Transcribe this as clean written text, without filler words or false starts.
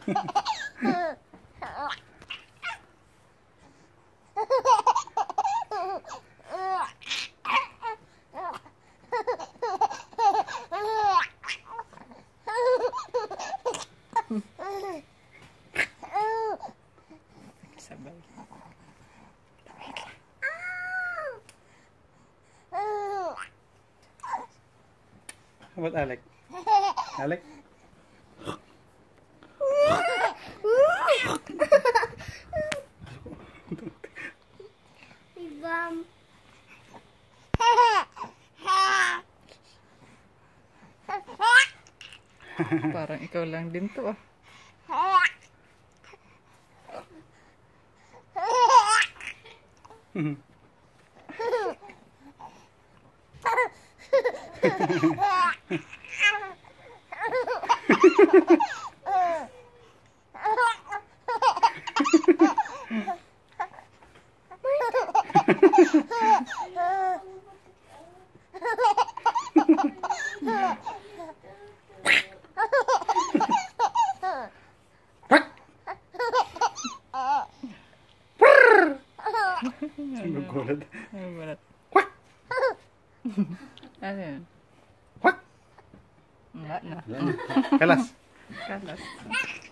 Sabay. How about Alec? Alec? Ibam. Parang ikaw lang din to ah. Nagulat. Nagulat. Ano yun? Quack! Wala na. Kalas. Kalas.